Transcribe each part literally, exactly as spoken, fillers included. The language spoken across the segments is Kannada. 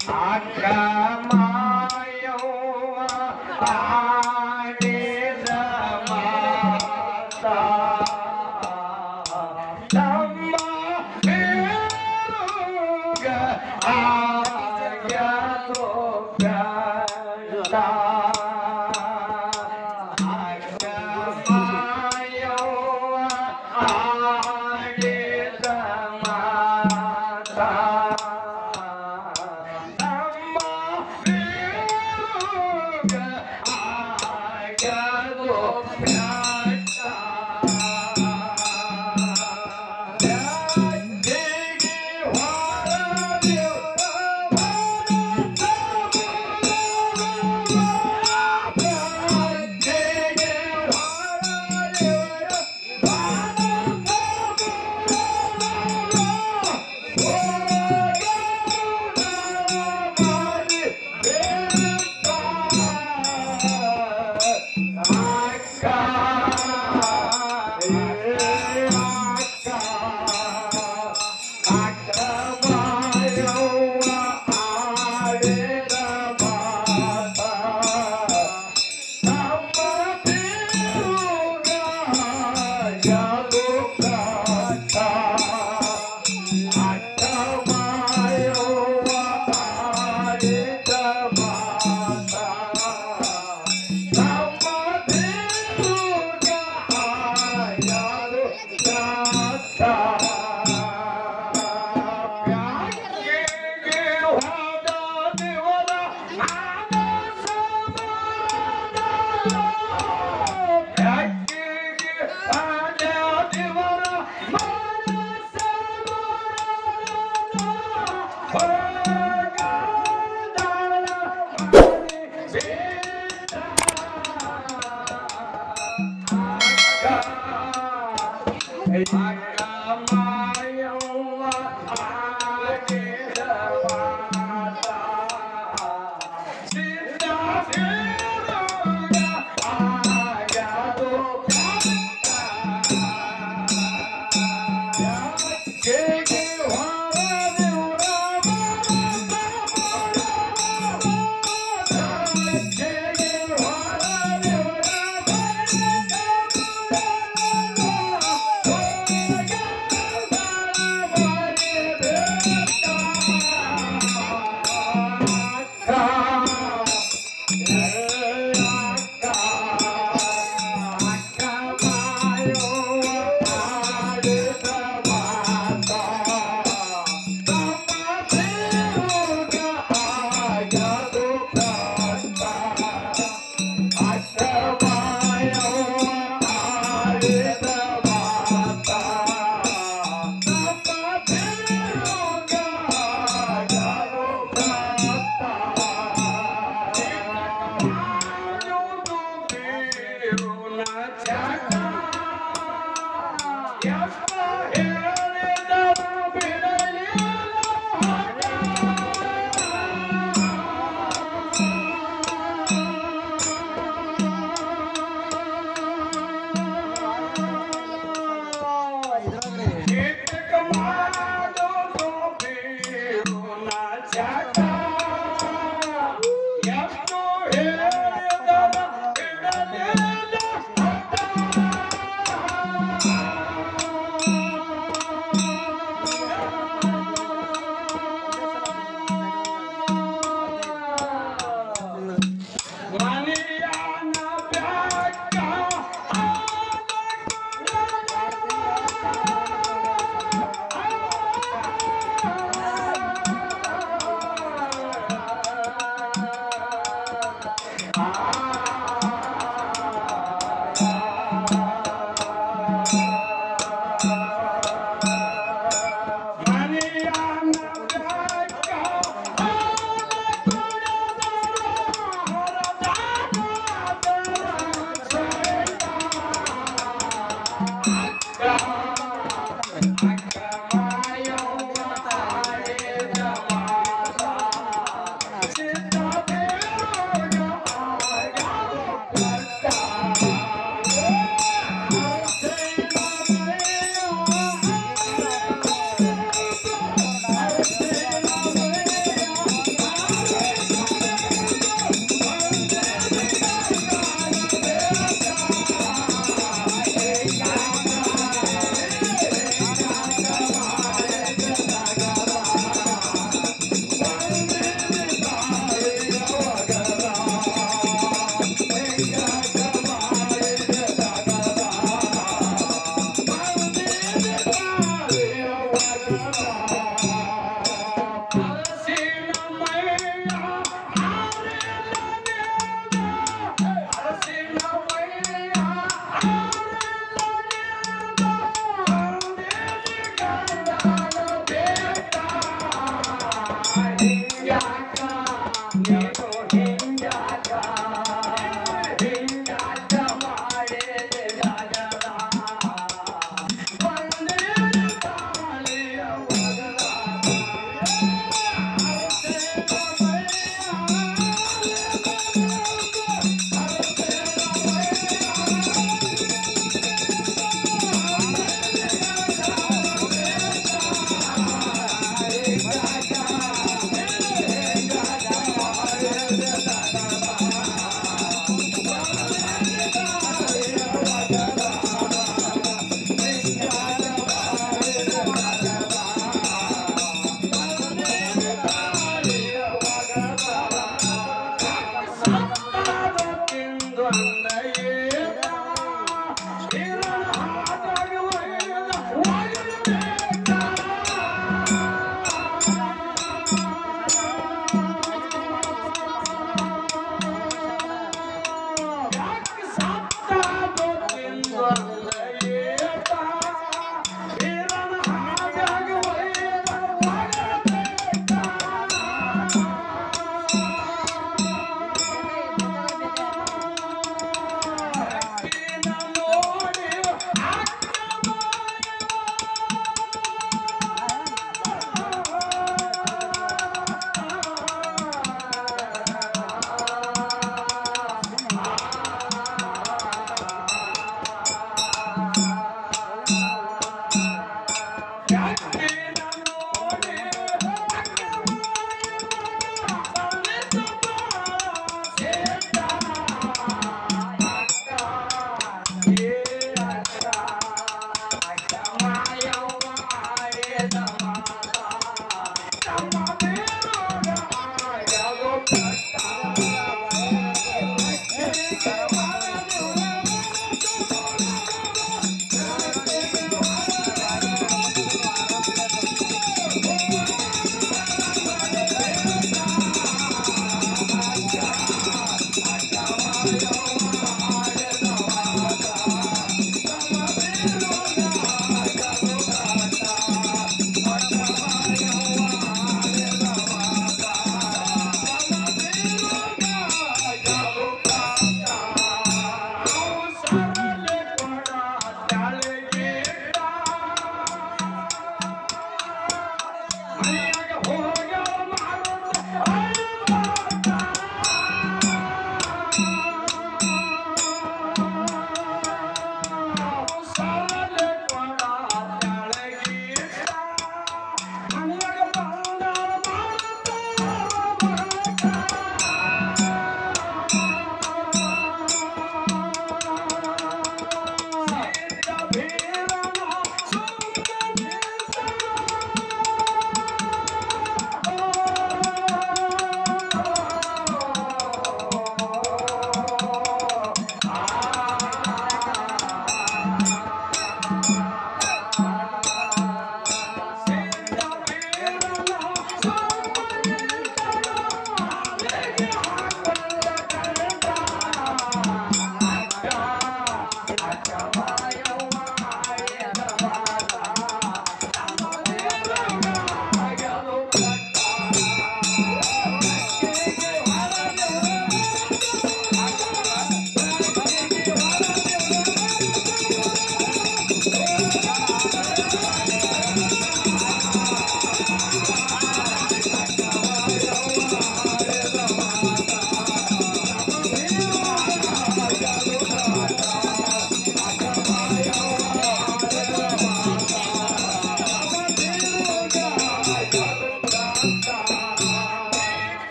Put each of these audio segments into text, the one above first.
ಅಕ್ಕಮಾಯವ್ವ ಆಡಿದ ಮಾತಾ ತಮ್ಮ ಬೇರುಗ ಆಗ್ಯಾದೋ ಪ್ಯಾಟ ಅಕ್ಕಮಾಯವ್ವ ಆಡಿದ ಮಾತಾ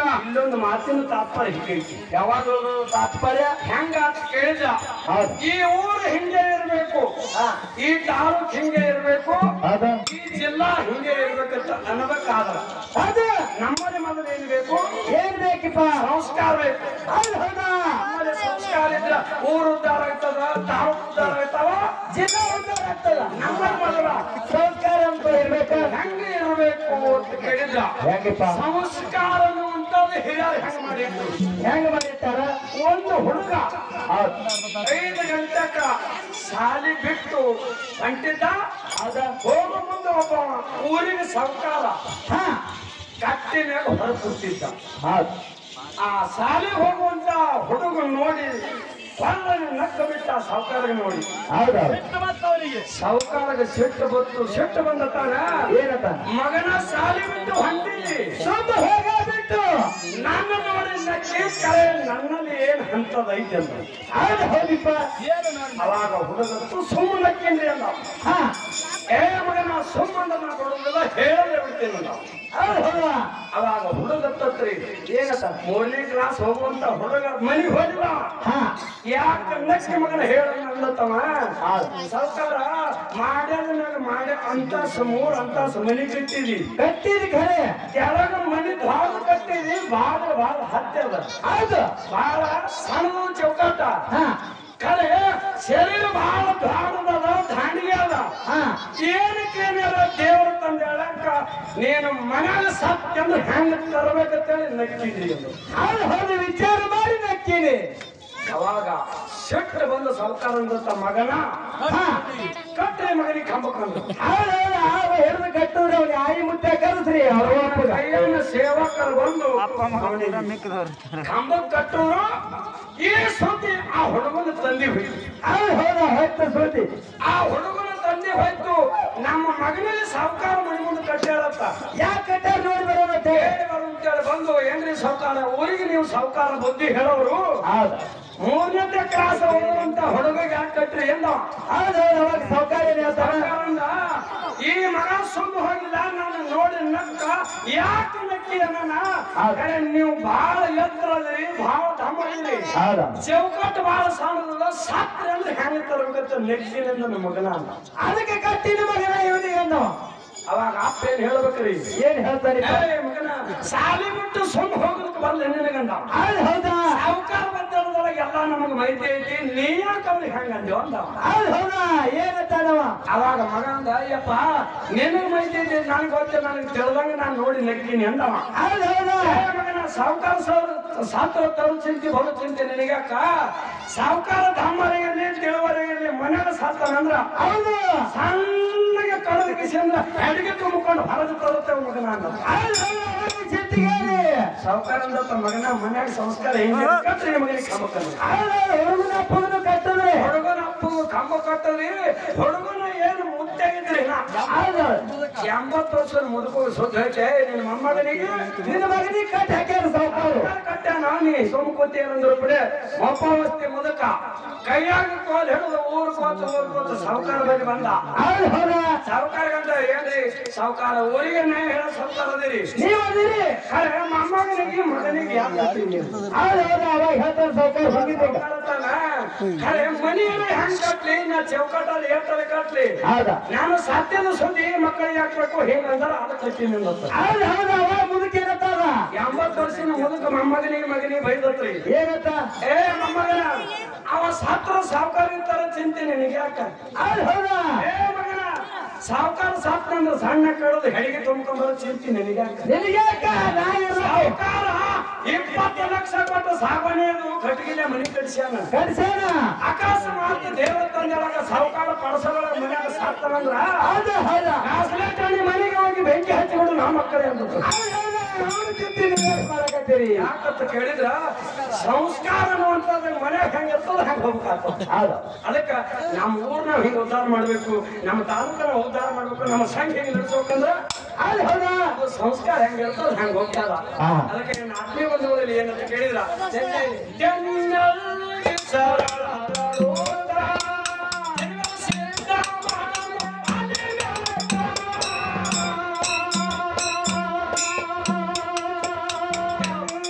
ಇಲ್ಲೊಂದು ಮಾತಿನ ತಾತ್ಪರ್ಯ ಹೀಗೈತಿ. ಯಾವಾಗ ತಾತ್ಪರ್ಯ ಹೆಂಗ ಅಂತ ಕೇಳಿದ, ಹೌದು ಈ ಊರು ಹಿಂಗೆ ಇರ್ಬೇಕು, ಈ ತಾಲೂಕ್ ಹಿಂಗೆ ಇರ್ಬೇಕು, ಹೌದು ಈ ಜಿಲ್ಲಾ ಹಿಂಗೆ ಇರ್ಬೇಕಂತ ಅನ್ನಬೇಕಾದ್ರ ಅದು ನಮ್ಮಲ್ಲಿ ಮೊದಲು ಏನ್ ಬೇಕು? ಏನ್ ಬೇಕಿಪ್ಪ? ಸಂಸ್ಕಾರ ಬೇಕು. ಹೌದು ಹೌದಾ? ನಮ್ಮಲ್ಲಿ ಸಂಸ್ಕಾರ ಇದ್ರ ಊರು ಉದ್ಧಾರ ಆಗ್ತದ, ತಾಲೂಕ್ ಉದ್ಧಾರ ಆಗ್ತಾವ, ಜಿಲ್ಲಾ ಉದ್ಧಾರ ಆಗ್ತದ. ನಮ್ಮಲ್ಲಿ ಮೊದಲ ಸಂಸ್ಕಾರ ಅಂತ ಇರ್ಬೇಕ. ಹೆಂಗೆ ಇರ್ಬೇಕು ಅಂತ ಕೇಳಿದ್ರ, ಹೆಂಗಪ್ಪ? ಸಂಸ್ಕಾರ ಅನ್ನುವಂಥದ್ದು ಹಿರಿಯರು ಹೆಂಗ್ ಮಾಡಿದ್ರು? ಹೆಂಗ ಮಾಡಿರ್ತಾರ? ಒಂದು ಹುಡುಗ ಹೌದು ಐದು ಗಂಟೆಕ ಶಾಲಿ ಬಿಟ್ಟು ಹೊಂಟಿದ್ದ. ಹೌದ? ಹೋಗೋ ಮುಂದೆ ಒಬ್ಬ ಊರಿನ ಸಾಹುಕಾರ ಹಾ ಕಟ್ಟಿ ಮೇಲೆ ಹೊರ ಕೂತಿದ್ದ. ಹೌದು ಆ ಶಾಲೆಗೆ ಹೋಗುವಂತ ಹುಡುಗ ನೋಡಿ ಕೊಳ್ಳನೆ ನಕ್ಕ ಬಿಟ್ಟ ಸಾಹುಕಾರಗೆ ನೋಡಿ. ಹೌದೌದು ಸಾಹುಕಾರಗೆ ಸಿಟ್ಟು ಬಂತು. ಸಿಟ್ಟು ಬಂದ ತಾನ, ಏನಪ್ಪ? ಮಗನ ಶಾಲೆ ಬಿಟ್ಟು ಹೊಂಟಿದ್ದಿ, ಸುಮ್ಮ ಹೋಗ ಬಿಟ್ಟು ನನ್ನ ನೋಡಿ ನಕ್ಕಿ ಕರೆ ನನ್ನಲ್ಲಿ ಏನ್ ಹಂತದ ಐತೆ ಅಂತ. ಹೌದು ಹೌದಿಪ್ಪ. ಅವಾಗ ಹುಡುಗತ್ತು ಸುಮ್ಮನೆ ನಕ್ಕಿಂದ್ರಿ ಅಂದ. ಹಾ ಏ ಮಗನ ಸುಮ್ಮಂದ ನಾ ಕೊಡುದಿಲ್ಲ, ಹೇಳದೆ ಬಿಡ್ತೀನಿ ನಾವು. ಹೌದು ಹೌದ? ಅವಾಗ ಹುಡುಗತ್ತತ್ರಿ ಏನಪ್ಪ? ಮೂರನೇ ಕ್ಲಾಸ್ ಹೋಗುವಂತ ಹುಡುಗ ಮನೆಗೆ ಹೋಗಿಲ್ಲ. ಹಾ ಯಾಕ ನಕ್ಕಿ ಮಗನ ಹೇಳ ಅಂದತ್ತವ. ಹೌದು ಸರ್ಕಾರ ಮಾಡ್ಯಾದ ಮ್ಯಾಗ ಮಾಡ್ಯ ಅಂತಾಸ ಮೂರ್ ಅಂತಾಸ ಮನಿ ಕಟ್ಟಿದಿ, ಕಟ್ಟಿದ್ ಖರೆ. ಕೆಳಗ ಮನಿ ದ್ವಾರ ಕಟ್ಟಿದಿ, ಬಾಳ ಬಾಳ ಹತ್ಯದ, ಹೌದು ಬಾಳ ಸಣ್ಣ ಚೌಕಾಟ. ಹಾ ಖರೆ ಶರೀರ ಬಹಳ ದ್ವಾರದದ, ದಾಂಡಿಗೆ ಅದ. ಹಾ ಏನಕ್ಕೇನಾರ ದೇವ್ರ ತಂದ ಹೇಳಕ್ಕ ನೀನು ಮನ್ಯಾಗ ಸತ್ಯಂದ್ರೆ ಹೆಂಗ ತರಬೇಕಂತೇಳಿ ನಕ್ಕಿದ್ರಿ ಅದು. ಹೌದು ಹೌದು ವಿಚಾರ ಮಾಡಿ ನಕ್ಕೀನಿ. ಅವಾಗ ಶೆಟ್ಟ ಬಂದು ಸಾಹುಕಾರ ಅಂದತ್ತ, ಮಗನ ಹಾ ಕಟ್ಟೆ ಮಗನಿಗೆ ಕಂಬಕಂದು ಹೌದು ಹೌದು. ಆಗ ಹಿಡಿದು ಕಟ್ಟಿದ್ರೆ ಅವ್ನಿಗೆ ಆಯಿ ಮುತ್ತೆ ಕರೆಸ್ರಿ ಅವ್ರ ಅಪ್ಪಗ. ಕೈಯನ್ನ ಸೇವಕರು ಬಂದು ಕಂಬಕ್ ಕಟ್ಟೋರು. ಈ ಸುದ್ದಿ ಆ ಹುಡುಗನ ತಂದಿ ಹೋಯ್ತು. ಹೌದು ಹೌದು ಹೊತ್ತ ಸುದ್ದಿ. ಆ ಹುಡುಗನ ತಂದೆ ಹೋಯ್ತು, ನಮ್ಮ ಮಗನಿಗೆ ಸಾಹುಕಾರ ಮನೆ ಮುಂದೆ ಕಟ್ಟ್ಯಾರತ್ತ. ಯಾಕೆ ಕಟ್ಟಾರ ನೋಡಿ ಬರೋದತ್ತೆ? ಹೇಳಿ ಬರು ಅಂತೇಳಿ ಬಂದು, ಏನ್ರಿ ಸಾಹುಕಾರ, ಊರಿಗೆ ನೀವು ಸಾಹುಕಾರ ಬುದ್ಧಿ ಹೇಳೋರು, ಹೌದು ಮೂರನೇ ಕ್ಲಾಸ್ ಹೋಗುವಂತ ಹುಡುಗ ಯಾಕೆ ಕಟ್ರಿ ಎಂದ. ಹೌದು ಹೌದು. ಅವಾಗ ಸೌಕರ್ಯ ಹೇಳ್ತಾರ. ಸರ್ಕಾರದಿಂದ ಈ ಮಗ ಸುಮ್ಮನೆ ಹೋಗಿಲ್ಲ, ನಾನು ನೋಡಿ ನಕ್ಕ. ಯಾಕೆ ನಕ್ಕಿ ಅನ್ನ, ನೀವು ಬಹಳ ಎತ್ತರ ಅದ್ರಿ, ಬಹಳ ದಮ್ಮ ಇದ್ರಿ, ಹೌದಾ? ಚೌಕಟ್ಟು ಬಹಳ ಸಣ್ಣದಲ್ಲ, ಸಾತ್ರೆ ಅಂದ್ರೆ ಹೆಂಗೆ ತರಬೇಕಂತ ನೆಕ್ಕಿನಿಂದ ನಮ್ಮ ಮಗನ ಅಂದ. ಅದಕ್ಕೆ ಕಟ್ಟಿನ ಮಗನ ಇವನಿಗೆ ಅನ್ನೋ. ಅವಾಗ ಅಪ್ಪ ಏನ್ ಹೇಳ್ಬೇಕ್ರಿ? ಏನ್ ಹೇಳ್ತಾನೆ? ಏ ಮಗನ, ಶಾಲಿ ಬಿಟ್ಟು ಸುಮ್ಮ ಹೋಗೋದಕ್ಕೆ ಬಂದ ನಿನಗಂದ. ಹೌದು ಹೌದಾ? ಸಾಹುಕಾರ ಬಂದೊಳಗೆ ಎಲ್ಲ ನಮಗ್ ಮಾಹಿತಿ ಐತಿ, ನೀ ಯಾಕೆ ಅವ್ರಿಗೆ ಹೆಂಗಂದೇವ ಅಂದ. ಹೌದು ಹೌದಾ? ಏನಂತಾನವ? ಅವಾಗ ಮಗ ಅಂದ, ಅಯ್ಯಪ್ಪ ನಿನಗ್ ಮಾಹಿತಿ ಐತಿ, ನನ್ಗೆ ಗೊತ್ತ, ನನಗೆ ತಿಳಿದಂಗ ನಾನು ನೋಡಿ ನಕ್ಕಿನಿ ಅಂದವ. ಹೌದು ಹೌದಾ? ಏ ಮಗನ, ಸಾಹುಕಾರ ಸರ್ ಸಾತ್ರ ತರು ಚಿಂತೆ ಬರೋ ಚಿಂತೆ ನಿನಗ್ಯಾಕ? ಸಾಹುಕಾರ ಧಾಮರೆಯಲ್ಲಿ ತಿಳುವರೆಯಲ್ಲಿ ಮನೆಯ ಸಾತ್ತಾನಂದ್ರ ಹೌದು ಸಣ್ಣಗೆ ಕಳೆದ ಕಿಸಿ ಅಂದ್ರ ಅಡಿಗೆ ತುಂಬಿಕೊಂಡು ಹೊರಗೆ ತರುತ್ತೇವೆ ಮಗನ ಅಂದ. ಹೌದು ಹೌದು. ಚಿಟ್ಟಿಗೇರಿ ಸಾಹುಕಾರ ಅಂದತ್ತ, ಮಗನ ಮನ್ಯಾಗ ಸಂಸ್ಕಾರ ಹಿಂಗೆ ಕಟ್ರಿ ಮಗನಿಗೆ ಕಂಬ ಕಟ್ರಿ. ಹುಡುಗನ ಅಪ್ಪಗನು ಕಟ್ಟದ್ರಿ, ಹುಡುಗನ ಅಪ್ಪಗೂ ಕಂಬ ಕಟ್ಟದ್ರಿ. ಹುಡುಗನ ಏನು ಮುದ್ದಾಗಿದ್ರಿ, ಹೌದು ಎಂಬತ್ತು ವರ್ಷದ ಮುದುಕು ಸುದ್ದ ಐತೆ ನಿನ್ನ ಮೊಮ್ಮಗನಿಗೆ. ನಿನ್ನ ಮಗನಿಗೆ ಕಟ್ಟಿ ಹಾಕ್ಯಾರ ಸಾವುಕಾರು. ಕಟ್ಟ್ಯಾನ ನೀ ಸೋಮಕೋತಿ ಏನಂದ್ರು ಬಿಡೆ ಒಪ್ಪಾವಸ್ತಿ ಮುದುಕ ಕೈಯಾಗ ಕೋಲ್ ಹಿಡಿದು ಊರು ಕೋತ ಊರು ಕೋತ ಸಾಹುಕಾರ ಬಳಿ ಬಂದ. ಹೌದು ಹೌದಾ? ಸಾಹುಕಾರ ಗಂಡ ಏನ್ರಿ ಸಾಹುಕಾರ, ಊರಿಗೆ ನ್ಯಾಯ ಹೇಳೋ ಸಾಹುಕಾರ ಅದಿರಿ ನೀವು ಅದಿರಿ. ಖರೆ ಮೊಮ್ಮಗನಿಗೆ ಮಗನಿಗೆ ಯಾಕೆ ಕಟ್ಟಿ? ಹೌದು ಹೌದು. ಅವಾಗ ಹೇಳ್ತಾರ ಸಾವುಕಾರ ಹೋಗಿದ್ದೆ. ಖರೆ ಮನೆಯಲ್ಲಿ ಹೆಂಗ್ ಕಟ್ಲಿ, ನಾ ಚೌಕಟ್ಟಲ್ಲಿ ಏರ್ತಾರೆ ಕಟ್ಲಿ, ಹೌದಾ? ನಾನು ಸತ್ಯದ ಸುದ್ದಿ ಮಕ್ಕಳಿಗೆ ಹಾಕ್ಬೇಕು ಹಿಂಗಂದ್ರ ಅದಕ್ಕೆ ಕಟ್ಟಿ ನಿಂದತ್ತ. ಹೌದು ಹೌದು. ಅವಾಗ ಮುದುಕೇನತ್ತಾರ? ಎಂಬತ್ತು ವರ್ಷದ ಮುದುಕ ಮೊಮ್ಮಗನಿಗೆ ಮಗನಿಗೆ ಬೈದತ್ರಿ. ಏನಂತ? ಏ ಮೊಮ್ಮಗನ, ಅವ ಸತ್ರ ಸಾಹುಕಾರ ಇರ್ತಾರ ಚಿಂತೆ ನಿನಗೆ ಯಾಕ? ಹೌದು ಹೌದಾ? ಏ ಮಗನ, ಸಾಹುಕಾರ ಸತ್ತಂದ್ರ ಸಣ್ಣ ಕಳೆದು ಹೆಡಿಗೆ ತುಂಬ್ಕೊಂಡ್ಬರೋ ಚಿಂತೆ ನಿನಗೆ ಯಾಕ? ನಿನಗ್ಯಾಕ? ನಾ ಇರ್ಬೇಕು. ಸಾಹುಕಾರ ಇಪ್ಪತ್ತು ಲಕ್ಷ ಕೊಟ್ಟು ಸಾಗಣೆಯದು ಕಟ್ಟಿಗೆ ಮನೆ ಕಟ್ಸ್ಯಾನ. ಕಟ್ಸೇನ? ಅಕಸ್ಮಾತ್ ದೇವರ ತಂದೆಯೊಳಗ ಸಾಹುಕಾರ ಪಡಸಗಳ ಮನ್ಯಾಗ ಸಾಕ್ತಾನಂದ್ರ ಹೌದು ಹೌದಾ? ಕಾಸಲೇಟಣಿ ಮನೆಗೆ ಹೋಗಿ ಬೆಂಕಿ ಹಚ್ಚಿಬಿಡು ನಾ ಮಕ್ಕಳೇ ಅಂತ. ಅವನು ಚಿಂತೀನಿ ಮಾಡಕತ್ತೀರಿ. ಯಾಕಂತ ಕೇಳಿದ್ರ ಸಂಸ್ಕಾರ ಅನ್ನುವಂಥದ್ದು ಮನ್ಯಾಗ ಹೆಂಗಿರ್ತದ ಹೆಂಗ ಹೋಗ್ಬೇಕಾಗ್ತದ. ಹೌದು. ಅದಕ್ಕ ನಮ್ಮ ಊರ್ನ ಹಿಂಗ ಉದ್ಧಾರ ಮಾಡ್ಬೇಕು, ನಮ್ಮ ತಾಲೂಕನ ಉದ್ಧಾರ ಮಾಡ್ಬೇಕು, ನಮ್ಮ ಸಂಘ ಹೆಂಗ್ ನಡೆಸ್ಬೇಕಂದ್ರ ಹೌದು ಹೌದಾ? ಅದು ಸಂಸ್ಕಾರ ಹೆಂಗಿರ್ತದ ಹೆಂಗ ಹೋಗ್ತದ. ಹಾ. ಅದಕ್ಕೆ ನನ್ನ ಆತ್ಮೀಯ ಬಂಧುಗಳಲ್ಲಿ ಏನಂತ ಕೇಳಿದ್ರ, ಜನ್ನಲ್ಲಿಗೆ ಸರಳರೋದ ಸಿದ್ಧ ಮಾನವ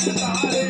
ತಾಳೆ